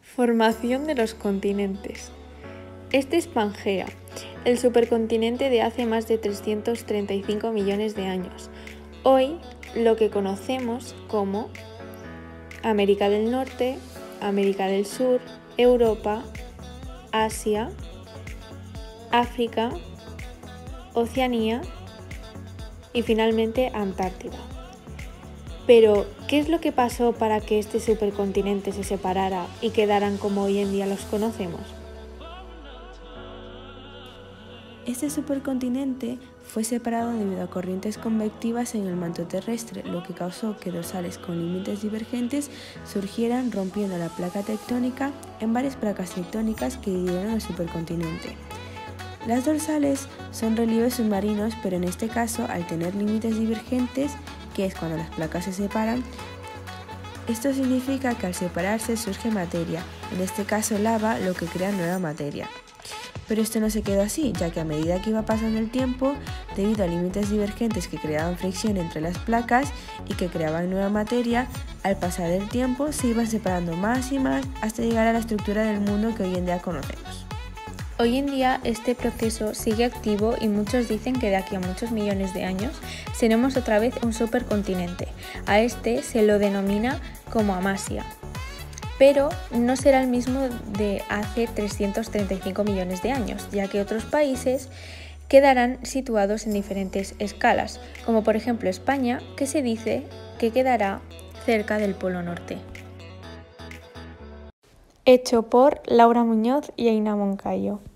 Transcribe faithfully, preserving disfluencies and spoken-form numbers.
Formación de los continentes. Este es Pangea, el supercontinente de hace más de trescientos treinta y cinco millones de años. Hoy lo que conocemos como América del Norte, América del Sur, Europa, Asia, África, Oceanía y finalmente Antártida. Pero, ¿qué es lo que pasó para que este supercontinente se separara y quedaran como hoy en día los conocemos? Este supercontinente fue separado debido a corrientes convectivas en el manto terrestre, lo que causó que dorsales con límites divergentes surgieran rompiendo la placa tectónica en varias placas tectónicas que dividieron el supercontinente. Las dorsales son relieves submarinos, pero en este caso, al tener límites divergentes, que es cuando las placas se separan, esto significa que al separarse surge materia, en este caso lava, lo que crea nueva materia. Pero esto no se quedó así, ya que a medida que iba pasando el tiempo, debido a límites divergentes que creaban fricción entre las placas y que creaban nueva materia, al pasar el tiempo se iban separando más y más hasta llegar a la estructura del mundo que hoy en día conocemos. Hoy en día este proceso sigue activo y muchos dicen que de aquí a muchos millones de años seremos otra vez un supercontinente. A este se lo denomina como Amasia, pero no será el mismo de hace trescientos treinta y cinco millones de años, ya que otros países quedarán situados en diferentes escalas, como por ejemplo España, que se dice que quedará cerca del Polo Norte. Hecho por Laura Muñoz y Aina Moncayo.